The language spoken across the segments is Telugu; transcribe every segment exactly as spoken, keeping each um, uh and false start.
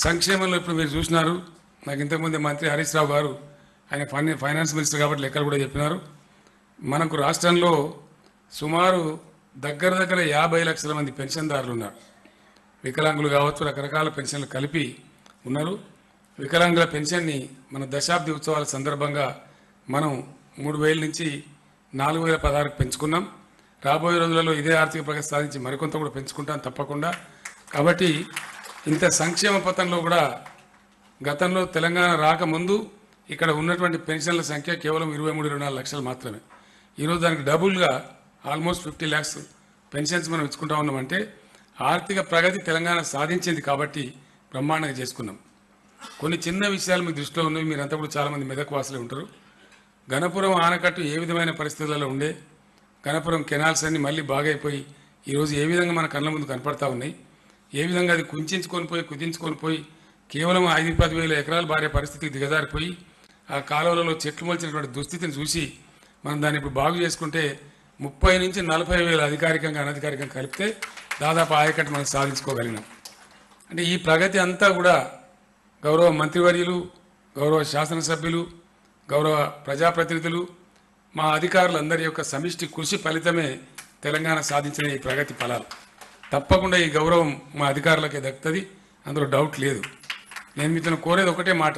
సంక్షేమంలో ఇప్పుడు మీరు చూసినారు. నాకు ఇంతకుముందే మంత్రి హరీష్ రావు గారు ఆయన ఫైనాన్స్ మినిస్టర్ కాబట్టి లెక్కలు కూడా చెప్పినారు. మనకు రాష్ట్రంలో సుమారు దగ్గర దగ్గర యాభై లక్షల మంది పెన్షన్దారులు ఉన్నారు. వికలాంగులు కావచ్చు, రకరకాల పెన్షన్లు కలిపి ఉన్నారు. వికలాంగుల పెన్షన్ని మన దశాబ్ది ఉత్సవాల సందర్భంగా మనం మూడు వేల నుంచి నాలుగు వేల పదహారుకు పెంచుకున్నాం. రాబోయే రోజులలో ఇదే ఆర్థిక ప్రగతి సాధించి మరికొంత కూడా పెంచుకుంటాం తప్పకుండా. కాబట్టి ఇంత సంక్షేమ పథంలో కూడా గతంలో తెలంగాణ రాకముందు ఇక్కడ ఉన్నటువంటి పెన్షన్ల సంఖ్య కేవలం ఇరవై మూడు ఇరవై నాలుగు లక్షలు మాత్రమే. ఈరోజు దానికి డబుల్గా ఆల్మోస్ట్ ఫిఫ్టీ ల్యాక్స్ పెన్షన్స్ మనం ఇచ్చుకుంటా ఉన్నామంటే ఆర్థిక ప్రగతి తెలంగాణ సాధించింది కాబట్టి బ్రహ్మాండంగా చేసుకున్నాం. కొన్ని చిన్న విషయాలు మీ దృష్టిలో ఉన్నవి. మీరంతా కూడా చాలామంది మెదక్ వాసులే ఉంటారు. గణపురం ఆనకట్టు ఏ విధమైన పరిస్థితులలో ఉండే, గణపురం కెనాల్స్ అన్ని మళ్ళీ బాగైపోయి ఈరోజు ఏ విధంగా మన కళ్ళ ముందు కనపడతా ఉన్నాయి, ఏ విధంగా అది కుంచుకొని పోయి కుదించుకొని పోయి కేవలం ఐదు పది వేల ఎకరాలు బారే పరిస్థితికి దిగజారిపోయి ఆ కాలువలలో చెట్లు మొలిచినటువంటి దుస్థితిని చూసి మనం దాన్ని ఇప్పుడు బాగు చేసుకుంటే ముప్పై నుంచి నలభై వేల అధికారికంగా అనధికారికంగా కలిపితే దాదాపు ఆయకట్టు మనం సాధించుకోగలిగినాం. అంటే ఈ ప్రగతి అంతా కూడా గౌరవ మంత్రివర్యులు, గౌరవ శాసనసభ్యులు, గౌరవ ప్రజాప్రతినిధులు, మా అధికారులందరి యొక్క సమిష్టి కృషి ఫలితమే తెలంగాణ సాధించిన ఈ ప్రగతి ఫలాలు. తప్పకుండా ఈ గౌరవం మా అధికారులకే దక్కుతుంది, అందులో డౌట్ లేదు. నేను మీతో కోరేది ఒకటే మాట,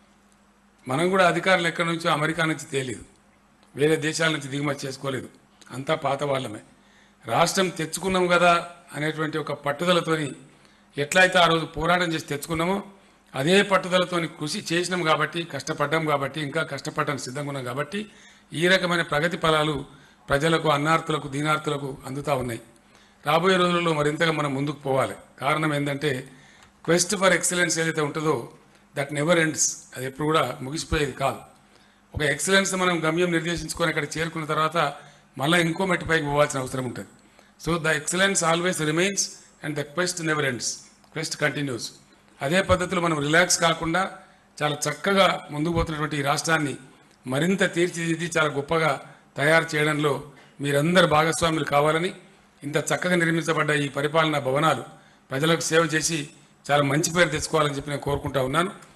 మనం కూడా అధికారులు ఎక్కడి నుంచో అమెరికా నుంచి తేలేదు, వేరే దేశాల నుంచి దిగుమతి చేసుకోలేదు, అంతా పాత వాళ్ళమే. రాష్ట్రం తెచ్చుకున్నాం కదా అనేటువంటి ఒక పట్టుదలతోని ఎట్లయితే ఆ రోజు పోరాటం చేసి తెచ్చుకున్నామో అదే పట్టుదలతోని కృషి చేసినాం కాబట్టి, కష్టపడ్డాం కాబట్టి, ఇంకా కష్టపడడానికి సిద్ధంగా ఉన్నాం కాబట్టి ఈ రకమైన ప్రగతి ఫలాలు ప్రజలకు, అన్నార్థులకు, దీనార్థులకు అందుతూ ఉన్నాయి. రాబోయే రోజుల్లో మరింతగా మనం ముందుకు పోవాలి. కారణం ఏంటంటే క్వెస్ట్ ఫర్ ఎక్సలెన్స్ ఏదైతే ఉంటుందో దట్ నెవర్ ఎండ్స్, అది ఎప్పుడు కూడా ముగిసిపోయేది కాదు. ఒక ఎక్సలెన్స్ మనం గమ్యం నిర్దేశించుకొని అక్కడ చేరుకున్న తర్వాత మళ్ళీ ఇంకో మెట్టు పైకి పోవాల్సిన అవసరం ఉంటుంది. So the excellence always remains and the quest never ends, quest continues. అదే పద్ధతిలో మనం రిలాక్స్ కాకుండా చాలా చక్కగా ముందుకు పోతున్నటువంటి ఈ రాష్ట్రాన్ని మరింత తీర్చిదిద్ది చాలా గొప్పగా తయారు చేయడంలో మీరందరు భాగస్వాములు కావాలని, ఇంత చక్కగా నిర్మించబడ్డ ఈ పరిపాలనా భవనాలు ప్రజలకు సేవ చేసి చాలా మంచి పేరు తెచ్చుకోవాలని చెప్పి నేను కోరుకుంటా ఉన్నాను.